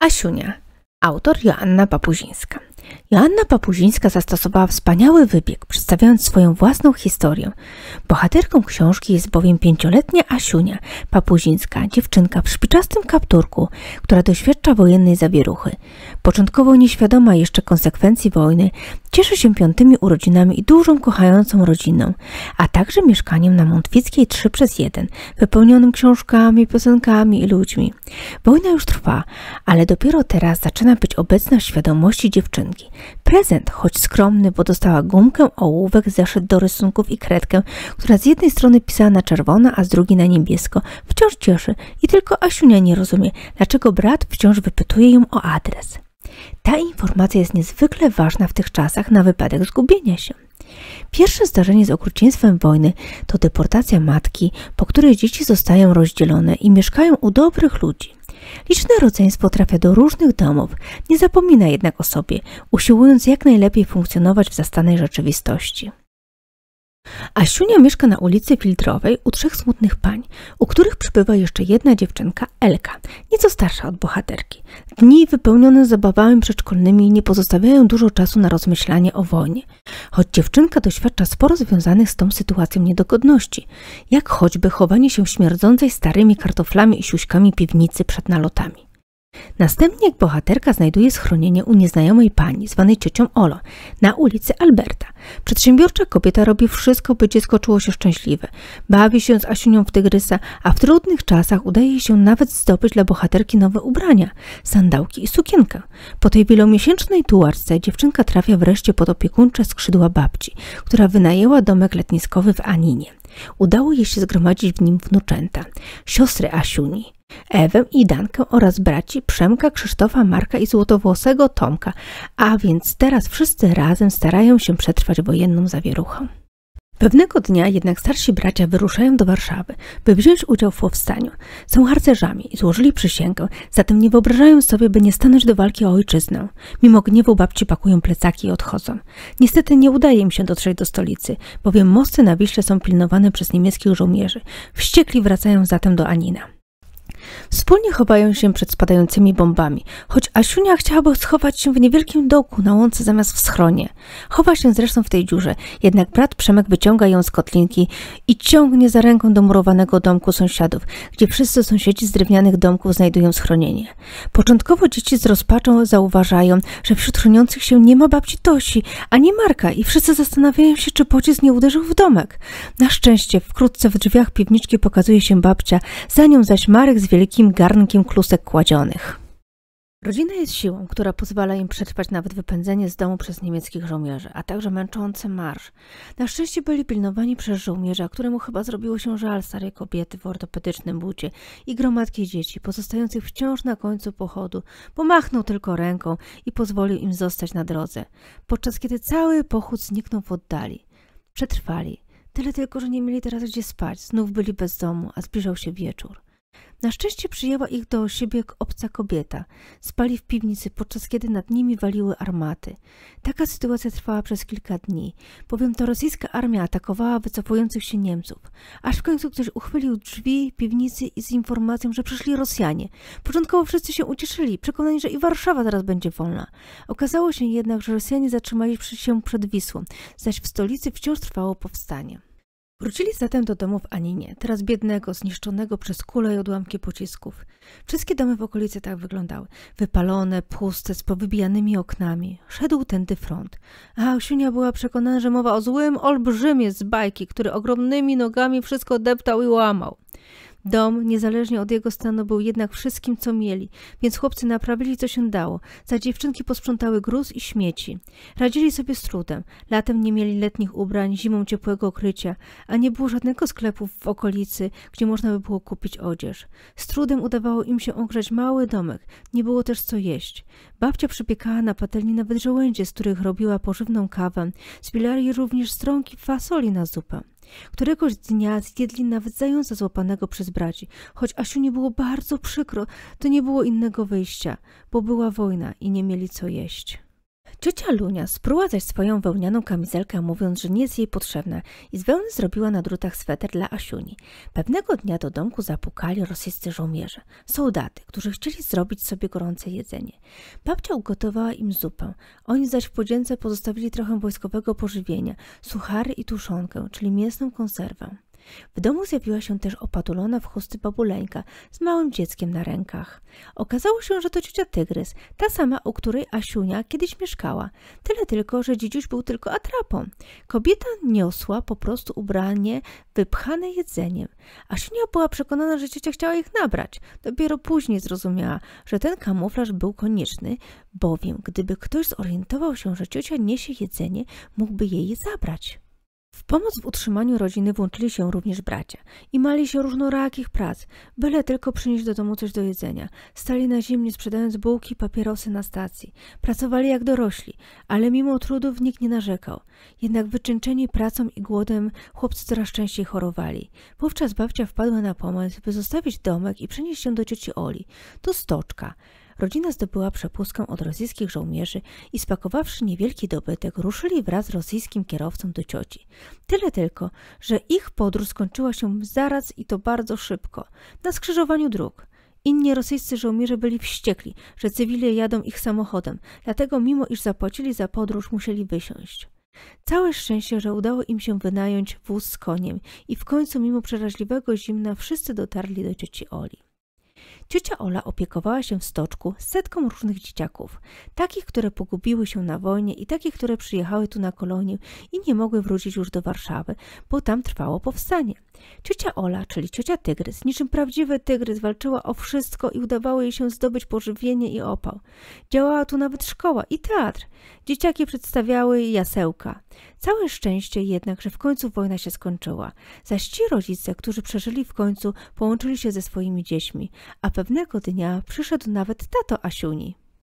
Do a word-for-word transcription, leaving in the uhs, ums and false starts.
Asiunia. Autor Joanna Papuzińska. Joanna Papuzińska zastosowała wspaniały wybieg, przedstawiając swoją własną historię. Bohaterką książki jest bowiem pięcioletnia Asiunia Papuzińska, dziewczynka w szpiczastym kapturku, która doświadcza wojennej zawieruchy. Początkowo nieświadoma jeszcze konsekwencji wojny, cieszy się piątymi urodzinami i dużą, kochającą rodziną, a także mieszkaniem na Montwickiej trzy przez jeden, wypełnionym książkami, piosenkami i ludźmi. Wojna już trwa, ale dopiero teraz zaczyna być obecna w świadomości dziewczynki. Prezent, choć skromny, bo dostała gumkę, ołówek, zeszyt do rysunków i kredkę, która z jednej strony pisała na czerwono, a z drugiej na niebiesko, wciąż cieszy i tylko Asiunia nie rozumie, dlaczego brat wciąż wypytuje ją o adres. Ta informacja jest niezwykle ważna w tych czasach na wypadek zgubienia się. Pierwsze zdarzenie z okrucieństwem wojny to deportacja matki, po której dzieci zostają rozdzielone i mieszkają u dobrych ludzi. Liczne rodzeństwo trafia do różnych domów, nie zapomina jednak o sobie, usiłując jak najlepiej funkcjonować w zastanej rzeczywistości. Asiunia mieszka na ulicy Filtrowej u trzech smutnych pań, u których przybywa jeszcze jedna dziewczynka, Elka, nieco starsza od bohaterki. Dni wypełnione zabawami przedszkolnymi nie pozostawiają dużo czasu na rozmyślanie o wojnie, choć dziewczynka doświadcza sporo związanych z tą sytuacją niedogodności, jak choćby chowanie się w śmierdzącej starymi kartoflami i siuśkami piwnicy przed nalotami. Następnie jak bohaterka znajduje schronienie u nieznajomej pani, zwanej ciocią Olo, na ulicy Alberta. Przedsiębiorcza kobieta robi wszystko, by dziecko czuło się szczęśliwe. Bawi się z Asiunią w tygrysa, a w trudnych czasach udaje się nawet zdobyć dla bohaterki nowe ubrania, sandałki i sukienkę. Po tej wielomiesięcznej tułaczce dziewczynka trafia wreszcie pod opiekuńcze skrzydła babci, która wynajęła domek letniskowy w Aninie. Udało jej się zgromadzić w nim wnuczęta, siostry Asiuni, Ewę i Dankę oraz braci Przemka, Krzysztofa, Marka i złotowłosego Tomka, a więc teraz wszyscy razem starają się przetrwać wojenną zawieruchę. Pewnego dnia jednak starsi bracia wyruszają do Warszawy, by wziąć udział w powstaniu. Są harcerzami i złożyli przysięgę, zatem nie wyobrażają sobie, by nie stanąć do walki o ojczyznę. Mimo gniewu babci pakują plecaki i odchodzą. Niestety nie udaje im się dotrzeć do stolicy, bowiem mosty na Wiśle są pilnowane przez niemieckich żołnierzy. Wściekli wracają zatem do Anina. Wspólnie chowają się przed spadającymi bombami, choć Asiunia chciałaby schować się w niewielkim dołku na łące zamiast w schronie. Chowa się zresztą w tej dziurze, jednak brat Przemek wyciąga ją z kotlinki i ciągnie za ręką do murowanego domku sąsiadów, gdzie wszyscy sąsiedzi z drewnianych domków znajdują schronienie. Początkowo dzieci z rozpaczą zauważają, że wśród chroniących się nie ma babci Tosi, ani Marka i wszyscy zastanawiają się, czy pocisk nie uderzył w domek. Na szczęście wkrótce w drzwiach piwniczki pokazuje się babcia, za nią zaś Marek z wielkim garnkiem klusek kładzionych. Rodzina jest siłą, która pozwala im przetrwać nawet wypędzenie z domu przez niemieckich żołnierzy, a także męczący marsz. Na szczęście byli pilnowani przez żołnierza, któremu chyba zrobiło się żal starej kobiety w ortopedycznym bucie i gromadki dzieci, pozostających wciąż na końcu pochodu, bo machnął tylko ręką i pozwolił im zostać na drodze, podczas kiedy cały pochód zniknął w oddali. Przetrwali. Tyle tylko, że nie mieli teraz gdzie spać, znów byli bez domu, a zbliżał się wieczór. Na szczęście przyjęła ich do siebie obca kobieta. Spali w piwnicy, podczas kiedy nad nimi waliły armaty. Taka sytuacja trwała przez kilka dni, bowiem to rosyjska armia atakowała wycofujących się Niemców. Aż w końcu ktoś uchylił drzwi piwnicy i z informacją, że przyszli Rosjanie. Początkowo wszyscy się ucieszyli, przekonani, że i Warszawa zaraz będzie wolna. Okazało się jednak, że Rosjanie zatrzymali się przed Wisłą, zaś w stolicy wciąż trwało powstanie. Wrócili zatem do domu w Aninie, teraz biednego, zniszczonego przez kule i odłamki pocisków. Wszystkie domy w okolicy tak wyglądały. Wypalone, puste, z powybijanymi oknami. Szedł tędy front. A Asiunia była przekonana, że mowa o złym olbrzymie z bajki, który ogromnymi nogami wszystko deptał i łamał. Dom, niezależnie od jego stanu, był jednak wszystkim, co mieli, więc chłopcy naprawili, co się dało. Za dziewczynki posprzątały gruz i śmieci. Radzili sobie z trudem. Latem nie mieli letnich ubrań, zimą ciepłego okrycia, a nie było żadnego sklepu w okolicy, gdzie można by było kupić odzież. Z trudem udawało im się ogrzać mały domek. Nie było też co jeść. Babcia przypiekała na patelni nawet żołędzie, z których robiła pożywną kawę. Zbierali również strąki fasoli na zupę. Któregoś dnia zjedli nawet zająca złapanego przez braci. Choć Asiuni było bardzo przykro, to nie było innego wyjścia, bo była wojna i nie mieli co jeść. Ciocia Lunia spruła zaś swoją wełnianą kamizelkę, mówiąc, że nie jest jej potrzebna, i z wełny zrobiła na drutach sweter dla Asiuni. Pewnego dnia do domku zapukali rosyjscy żołnierze, soldaty, którzy chcieli zrobić sobie gorące jedzenie. Babcia ugotowała im zupę, oni zaś w podzięce pozostawili trochę wojskowego pożywienia, suchary i tuszonkę, czyli mięsną konserwę. W domu zjawiła się też opatulona w chusty babuleńka z małym dzieckiem na rękach. Okazało się, że to ciocia Tygrys, ta sama, u której Asiunia kiedyś mieszkała. Tyle tylko, że dzidziuś był tylko atrapą. Kobieta niosła po prostu ubranie wypchane jedzeniem. Asiunia była przekonana, że ciocia chciała ich nabrać. Dopiero później zrozumiała, że ten kamuflaż był konieczny, bowiem gdyby ktoś zorientował się, że ciocia niesie jedzenie, mógłby jej je zabrać. W pomoc w utrzymaniu rodziny włączyli się również bracia i mali się różnorakich prac, byle tylko przynieść do domu coś do jedzenia. Stali na zimnie, sprzedając bułki i papierosy na stacji. Pracowali jak dorośli, ale mimo trudów nikt nie narzekał. Jednak wycieńczeni pracą i głodem chłopcy coraz częściej chorowali. Wówczas babcia wpadła na pomysł, by zostawić domek i przenieść się do cioci Oli, do Stoczka. Rodzina zdobyła przepustkę od rosyjskich żołnierzy i spakowawszy niewielki dobytek, ruszyli wraz z rosyjskim kierowcą do cioci. Tyle tylko, że ich podróż skończyła się zaraz i to bardzo szybko, na skrzyżowaniu dróg. Inni rosyjscy żołnierze byli wściekli, że cywile jadą ich samochodem, dlatego mimo iż zapłacili za podróż, musieli wysiąść. Całe szczęście, że udało im się wynająć wóz z koniem i w końcu mimo przeraźliwego zimna wszyscy dotarli do cioci Oli. Ciocia Ola opiekowała się w Stoczku setką różnych dzieciaków, takich, które pogubiły się na wojnie i takich, które przyjechały tu na kolonię i nie mogły wrócić już do Warszawy, bo tam trwało powstanie. Ciocia Ola, czyli ciocia Tygrys, niczym prawdziwy tygrys, walczyła o wszystko i udawało jej się zdobyć pożywienie i opał. Działała tu nawet szkoła i teatr. Dzieciaki przedstawiały jasełka. Całe szczęście jednak, że w końcu wojna się skończyła. Zaś ci rodzice, którzy przeżyli w końcu, połączyli się ze swoimi dziećmi, a pewnego dnia przyszedł nawet tato Asiuni.